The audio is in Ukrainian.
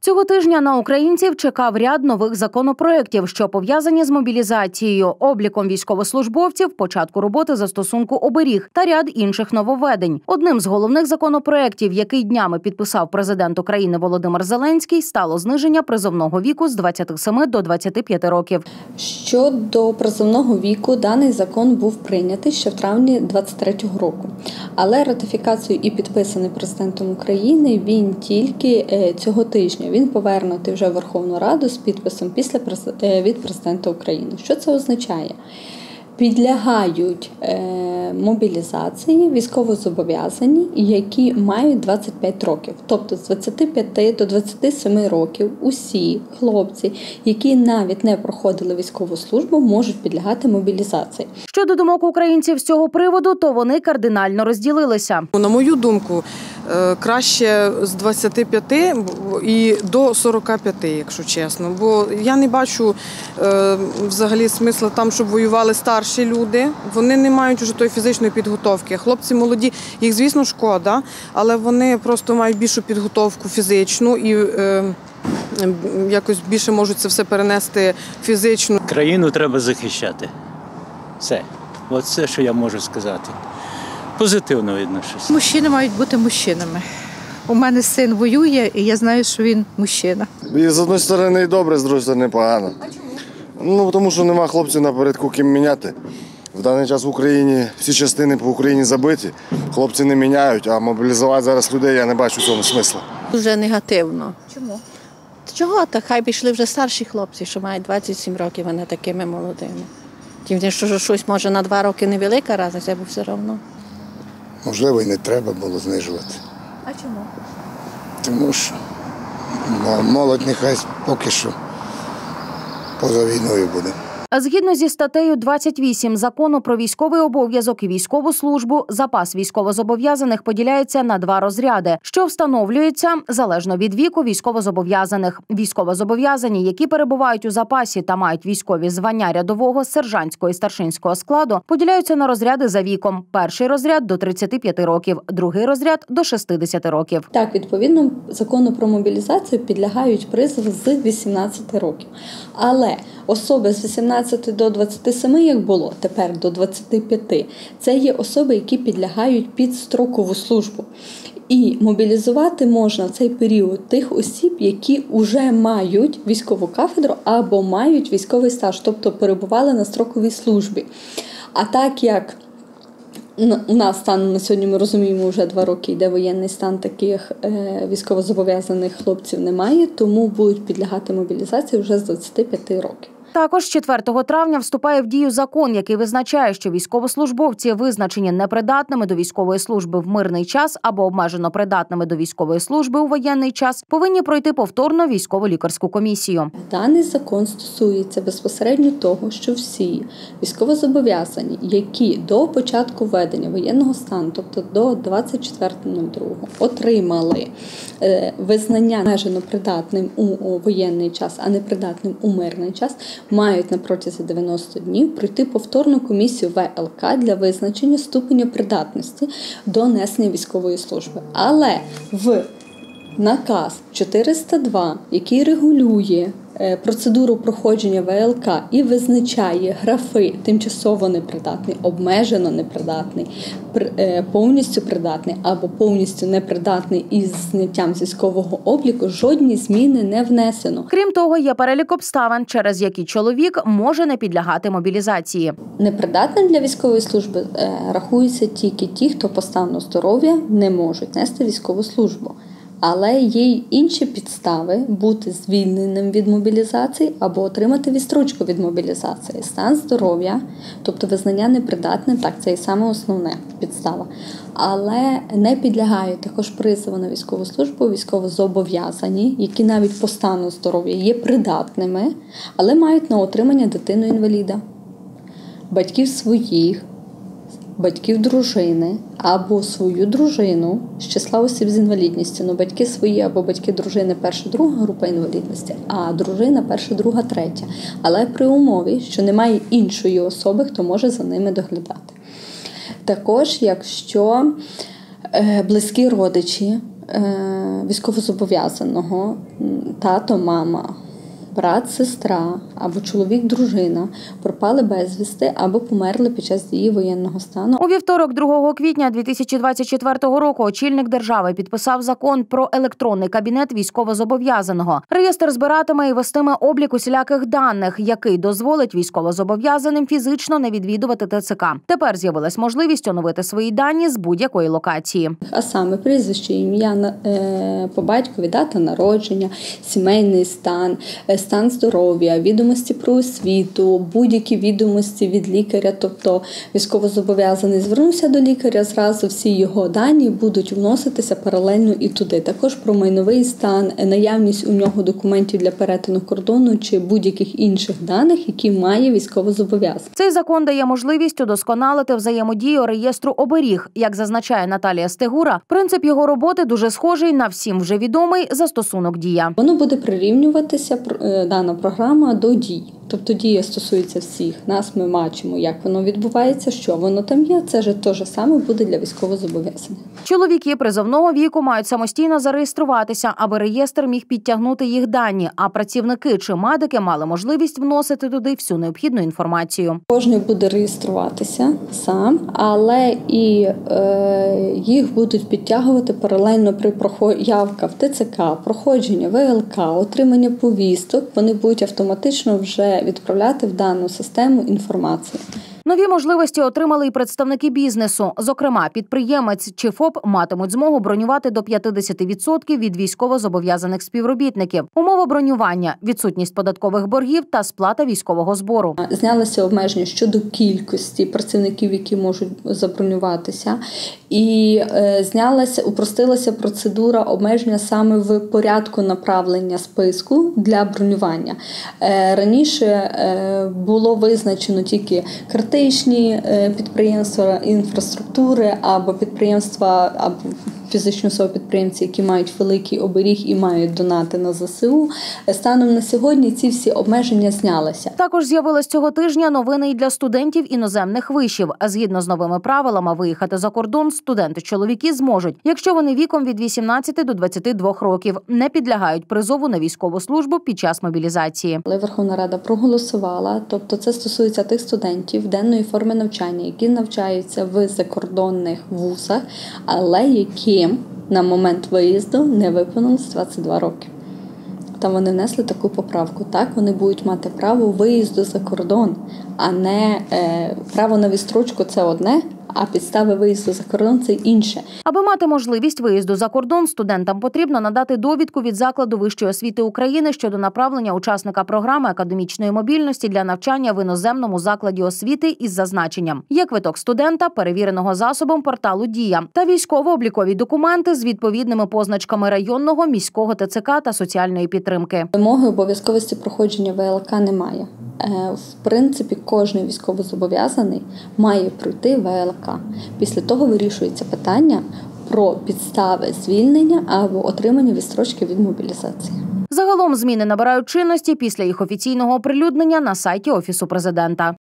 Цього тижня на українців чекав ряд нових законопроєктів, що пов'язані з мобілізацією, обліком військовослужбовців, початку роботи застосунку оберіг та ряд інших нововведень. Одним з головних законопроєктів, який днями підписав президент України Володимир Зеленський, стало зниження призовного віку з 27 до 25 років. Щодо призовного віку, даний закон був прийнятий ще в травні 2023 року. Але ратифікацію і підписаний президентом України він тільки цього тижня. Він повернутий вже в Верховну Раду з підписом від президента України. Що це означає? Підлягають мобілізації військовозобов'язані, які мають 25 років. Тобто з 25 до 27 років усі хлопці, які навіть не проходили військову службу, можуть підлягати мобілізації. Щодо думок українців з цього приводу, то вони кардинально розділилися. На мою думку, краще з 25 і до 45, якщо чесно. Бо я не бачу взагалі смисла там, щоб воювали старші люди. Вони не мають вже тої фізичної підготовки. Хлопці молоді, їх, звісно, шкода, але вони просто мають більшу підготовку фізичну і якось більше можуть це все перенести фізично. Країну треба захищати. Все. Ось все, що я можу сказати. Позитивно відношусь. Мужчини мають бути мужчинами. У мене син воює, і я знаю, що він мужчина. І з однієї сторони і добре, з іншої сторони погано. А чому? Тому що нема хлопців напередку ким міняти. В даний час в Україні всі частини по Україні забиті, хлопці не міняють, а мобілізувати зараз людей я не бачу в цьому смисла. Дуже негативно. Чому? Чого? Та хай пішли вже старші хлопці, що мають 27 років, а не такими молодими. Тим, що щось може на 2 роки невелика різниця, бо все одно. Можливо, і не треба було знижувати. А чому? Тому що молодь нехай поки що поза війною буде. Згідно зі статтею 28 Закону про військовий обов'язок і військову службу, запас військовозобов'язаних поділяється на 2 розряди, що встановлюються залежно від віку військовозобов'язаних. Військовозобов'язані, які перебувають у запасі та мають військові звання рядового, сержантського і старшинського складу, поділяються на розряди за віком. Перший розряд – до 35 років, другий розряд – до 60 років. Так, відповідно, закону про мобілізацію підлягають призову з 18 років. Але особи з 18 до 27, як було, тепер до 25, це є особи, які підлягають під строкову службу. І мобілізувати можна в цей період тих осіб, які вже мають військову кафедру або мають військовий стаж, тобто перебували на строковій службі. А так як у нас станом на сьогодні, ми розуміємо, вже 2 роки йде воєнний стан, таких військовозобов'язаних хлопців немає, тому будуть підлягати мобілізації вже з 25 років. Також 4 травня вступає в дію закон, який визначає, що військовослужбовці, визначені непридатними до військової служби в мирний час або обмежено придатними до військової служби у воєнний час, повинні пройти повторно військово-лікарську комісію. Даний закон стосується безпосередньо того, що всі військовозобов'язані, які до початку введення воєнного стану, тобто до 24.02, отримали визнання обмежено придатним у воєнний час, а не придатним у мирний час, мають на протязі 90 днів пройти повторну комісію ВЛК для визначення ступеня придатності до несення військової служби. Але в наказ 402, який регулює процедуру проходження ВЛК і визначає графи тимчасово непридатний, обмежено непридатний, повністю придатний або повністю непридатний із зняттям з військового обліку, жодні зміни не внесено. Крім того, є перелік обставин, через які чоловік може не підлягати мобілізації. Непридатним для військової служби рахуються тільки ті, хто по стану здоров'я не можуть нести військову службу. Але є й інші підстави бути звільненим від мобілізації або отримати відстрочку від мобілізації. Стан здоров'я, тобто визнання непридатним, так, це і саме основна підстава. Але не підлягають також призову на військову службу військовозобов'язані, які навіть по стану здоров'я є придатними, але мають на утримання дитину-інваліда, батьків своїх, батьків дружини або свою дружину з числа осіб з інвалідністю. Батьки свої або батьки дружини перша-друга група інвалідності, а дружина перша-друга третя. Але при умові, що немає іншої особи, хто може за ними доглядати. Також, якщо близькі родичі військовозобов'язаного, тато, мама, брат, сестра або чоловік, дружина пропали безвісти або померли під час дії воєнного стану. У вівторок, 2 квітня 2024 року, очільник держави підписав закон про електронний кабінет військовозобов'язаного. Реєстр збиратиме і вестиме облік усіляких даних, який дозволить військовозобов'язаним фізично не відвідувати ТЦК. Тепер з'явилась можливість оновити свої дані з будь-якої локації. А саме прізвище, ім'я, по батькові, дата народження, сімейний стан, стан здоров'я, відомості про освіту, будь-які відомості від лікаря, тобто військовозобов'язаний звернувся до лікаря, зразу всі його дані будуть вноситися паралельно і туди. Також про майновий стан, наявність у нього документів для перетину кордону чи будь-яких інших даних, які має військовозобов'язаний. Цей закон дає можливість удосконалити взаємодію реєстру оберіг. Як зазначає Наталія Стегура, принцип його роботи дуже схожий на всім вже відомий застосунок «Дія». Воно буде прирівнюватися, дана програма, до дій. Тобто дія стосується всіх нас, ми бачимо, як воно відбувається, що воно там є. Це ж те ж саме буде для військовозобов'язаних. Чоловіки призовного віку мають самостійно зареєструватися, аби реєстр міг підтягнути їх дані, а працівники чи медики мали можливість вносити туди всю необхідну інформацію. Кожен буде реєструватися сам, але і їх будуть підтягувати паралельно при явка в ТЦК, проходження ВЛК, отримання повісток. Вони будуть автоматично вже відправляти в дану систему інформацію. Нові можливості отримали і представники бізнесу. Зокрема, підприємець чи ФОП матимуть змогу бронювати до 50% від військовозобов'язаних співробітників. Умова бронювання – відсутність податкових боргів та сплата військового збору. Знялися обмеження щодо кількості працівників, які можуть забронюватися. І упростилася процедура обмеження саме в порядку направлення списку для бронювання. Раніше було визначено тільки критичні підприємства інфраструктури або підприємства, або фізичні особи-підприємці, які мають великий оберіг і мають донати на ЗСУ. Станом на сьогодні ці всі обмеження знялися. Також з'явились цього тижня новини і для студентів іноземних вишів. Згідно з новими правилами, виїхати за кордон студенти-чоловіки зможуть, якщо вони віком від 18 до 22 років, не підлягають призову на військову службу під час мобілізації. Але Верховна Рада проголосувала, тобто це стосується тих студентів денної форми навчання, які навчаються в закордонних вузах, але які на момент виїзду не виповнилось 22 роки. Там вони внесли таку поправку. Так, вони будуть мати право виїзду за кордон, а не право на відстрочку – це одне, а підстави виїзду за кордон – це інше. Аби мати можливість виїзду за кордон, студентам потрібно надати довідку від закладу вищої освіти України щодо направлення учасника програми академічної мобільності для навчання в іноземному закладі освіти із зазначенням. Є квиток студента, перевіреного засобом порталу «Дія», та військово-облікові документи з відповідними позначками районного, міського ТЦК та соціальної підтримки. Вимоги обов'язковості проходження ВЛК немає. В принципі, кожен військовозобов'язаний має пройти ВЛК. Після того вирішується питання про підстави звільнення або отримання відстрочки від мобілізації. Загалом зміни набирають чинності після їх офіційного оприлюднення на сайті Офісу Президента.